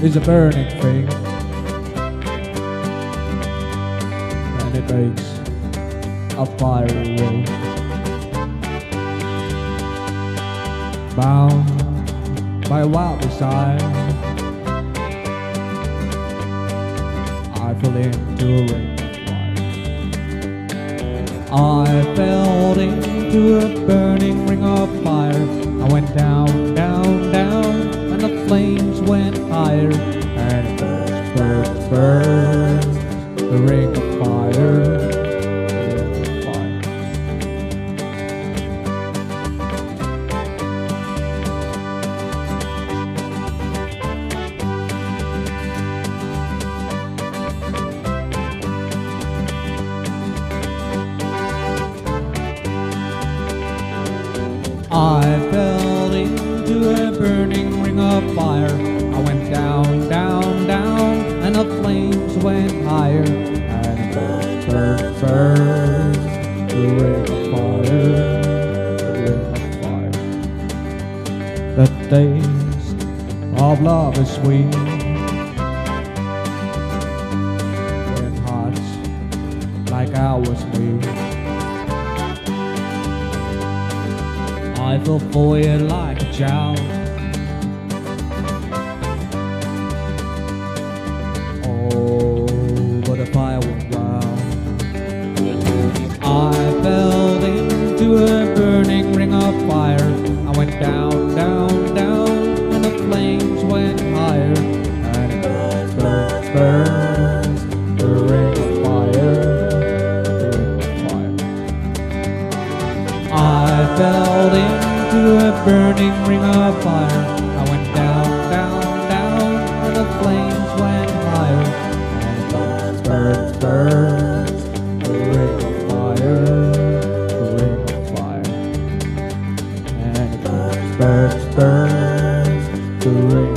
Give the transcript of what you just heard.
is a burning thing, and it makes a fiery ring. Bound by a wild desire, I fell into a ring of fire. I fell into a burning ring of fire. I went down, down, down, and the flames went higher, and it burst, burst, burst, the ring of fire. I fell into a burning ring of fire. I went down, down, down, and the flames went higher, and it burst, burst, burst, the ring of fire, the ring of fire. The taste of love is sweet when hearts like ours meet. I fell for you like a child. Oh, but the fire went wild. I fell into a burning ring of fire. I went down, down, down, and the flames went higher, and it burst, burst, burst, the ring of fire, the ring of fire. I fell into a burning ring of fire. I went down, down, down, and the flames went higher, and it burst, burst, burst, the ring of fire, the ring of fire, and it burst, burst, burst, the ring